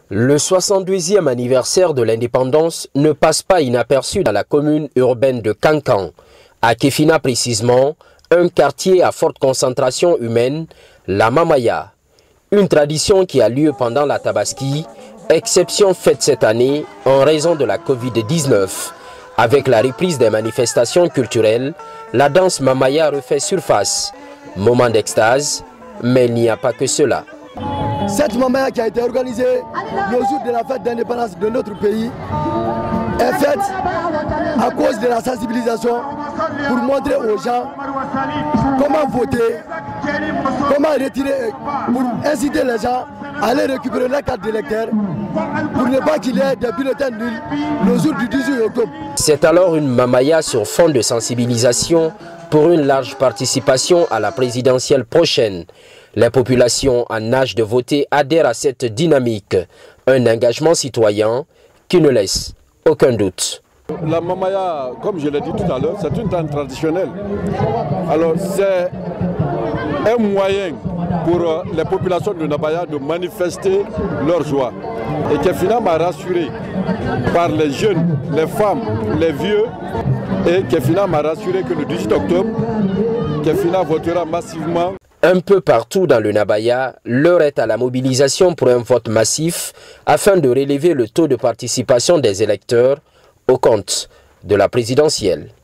Le 72e anniversaire de l'indépendance ne passe pas inaperçu dans la commune urbaine de Kankan. À Kéfina précisément, un quartier à forte concentration humaine, la Mamaya. Une tradition qui a lieu pendant la Tabaski, exception faite cette année en raison de la Covid-19. Avec la reprise des manifestations culturelles, la danse Mamaya refait surface. Moment d'extase, mais il n'y a pas que cela. Cette Mamaya qui a été organisée le jour de la fête d'indépendance de notre pays est faite à cause de la sensibilisation pour montrer aux gens comment voter, comment retirer, pour inciter les gens à aller récupérer la carte d'électeur pour ne pas qu'il y ait des bulletins nuls le jour du 18 octobre. C'est alors une Mamaya sur fond de sensibilisation pour une large participation à la présidentielle prochaine. Les populations en âge de voter adhèrent à cette dynamique, un engagement citoyen qui ne laisse aucun doute. La Mamaya, comme je l'ai dit tout à l'heure, c'est une danse traditionnelle. Alors c'est un moyen pour les populations de Nabaya de manifester leur joie. Et Kéfina m'a rassuré par les jeunes, les femmes, les vieux. Et Kéfina m'a rassuré que le 18 octobre, Kéfina votera massivement. Un peu partout dans le Nabaya, l'heure est à la mobilisation pour un vote massif afin de relever le taux de participation des électeurs au compte de la présidentielle.